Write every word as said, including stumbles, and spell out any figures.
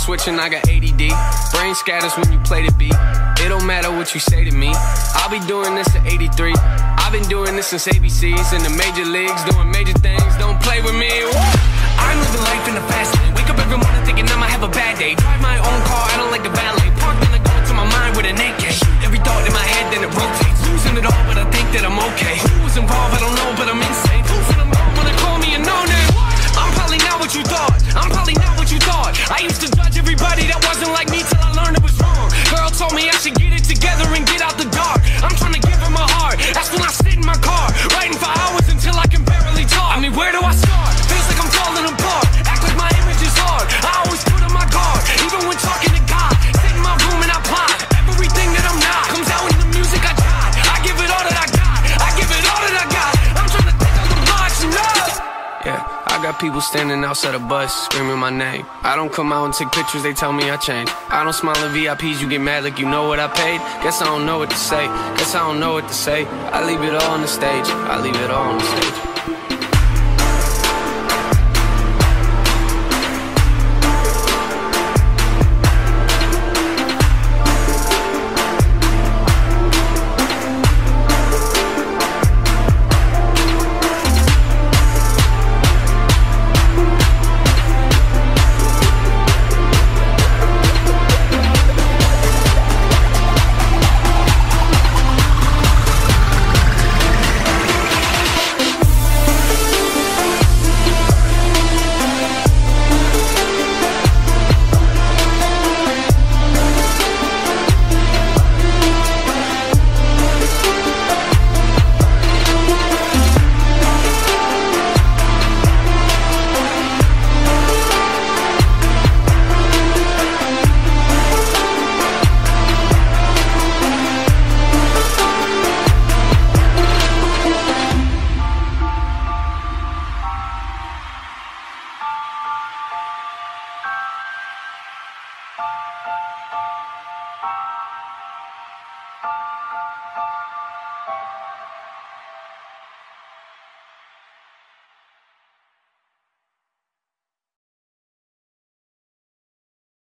switching, I got A D D. Brain scatters when you play the beat. It don't matter what you say to me. I'll be doing this at eighty-three. I've been doing this since A B Cs. In the major leagues, doing major things. Don't play with me. I'm living life in the fast lane. Wake up every morning thinking I might have a bad day. Drive my own car, I don't like the valet. Park, then I go into my mind with an A K. Every thought in my head, then it rotates. Losing it all, but I think that I'm okay. Who was involved, I don't know, but I'm insane. Who's in the mouth when they call me a no-name? I'm probably not what you thought. I'm probably not what you thought. I used to judge everybody that wasn't like me till I learned it was wrong. Girl told me I should get it together and get out the dark. I'm trying to give her my heart. That's when I sit in my car, writing for hours until I can barely talk. I mean, where do I start? Feels like I'm falling apart. Act like my image is hard. I always put on my guard, even when talking to God. Sit in my room and I plot. Everything that I'm not comes out in the music I tried. I give it all that I got. I give it all that I got. I'm trying to think of the blocks and up. Yeah, I got people standing outside a bus screaming my name. I don't come out and take pictures, they tell me I changed. I don't smile at V I Ps, you get mad like you know what I paid. Guess I don't know what to say, guess I don't know what to say. I leave it all on the stage, I leave it all on the stage.